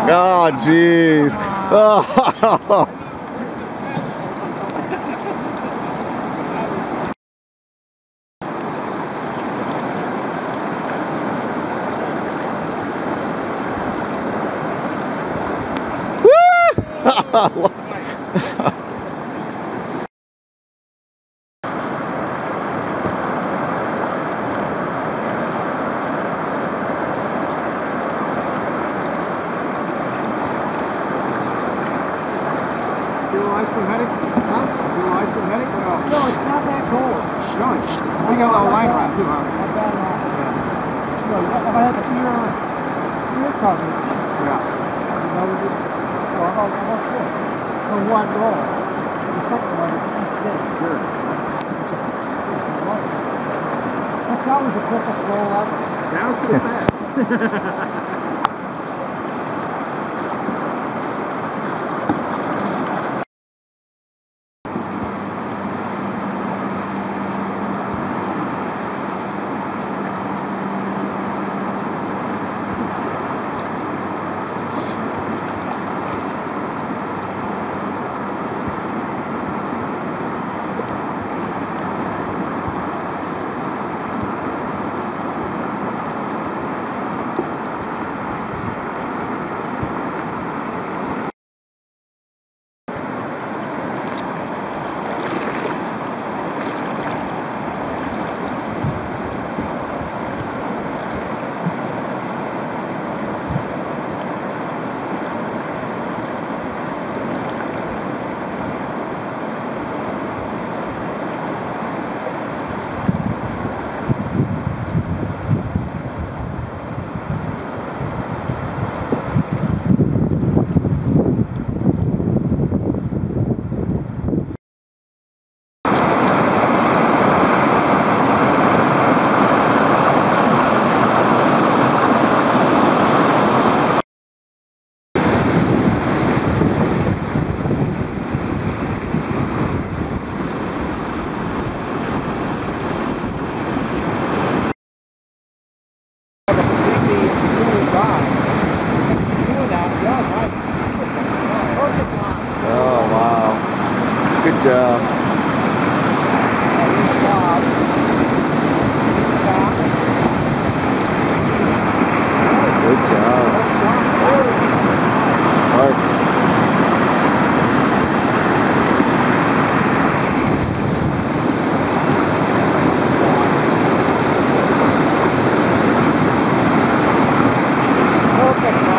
Oh, jeez. Oh. No, it's not that cold. Really? We got a little line around too, huh? Not bad at all. Yeah. No, if I had the ear coverage, Yeah. that would just, so how about this? For one roll. The second one is each day. Sure. That was the quickest roll ever. That was pretty fast. Good job. Good job. Mark. Perfect.